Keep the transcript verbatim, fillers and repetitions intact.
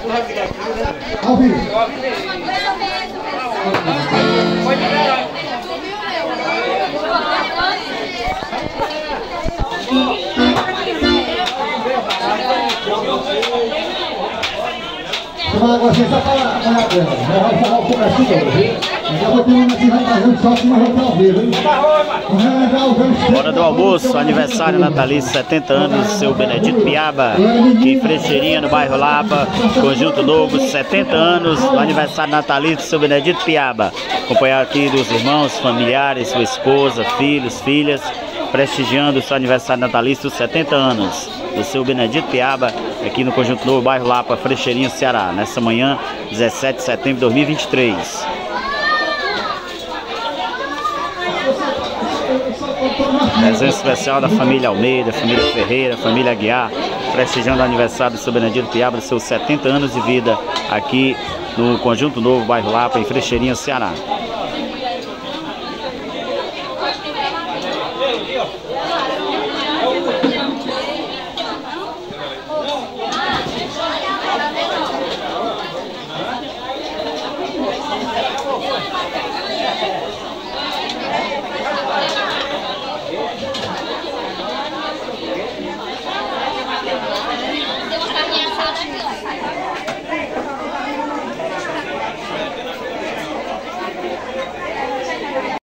Ao vivo. Agora você só fala, fala dela, vai falar o começo todo, viu? Já vou ter uma aqui, vai fazendo só que nós vamos ao vivo, hein? Hora do almoço, aniversário natalício, setenta anos, seu Benedito Piaba, aqui em Frecheirinha, no bairro Lapa, Conjunto Novo, setenta anos, do aniversário natalício, seu Benedito Piaba. Acompanhar aqui dos irmãos, familiares, sua esposa, filhos, filhas, prestigiando o seu aniversário natalício, setenta anos, do seu Benedito Piaba, aqui no Conjunto Novo, bairro Lapa, Frecheirinha, Ceará, nessa manhã, dezessete de setembro de dois mil e vinte e três. Presente especial da família Almeida, família Ferreira, família Aguiar, prestigiando o aniversário do seu Benedito Piaba, dos seus setenta anos de vida, aqui no Conjunto Novo, bairro Lapa, em Frecheirinha, Ceará.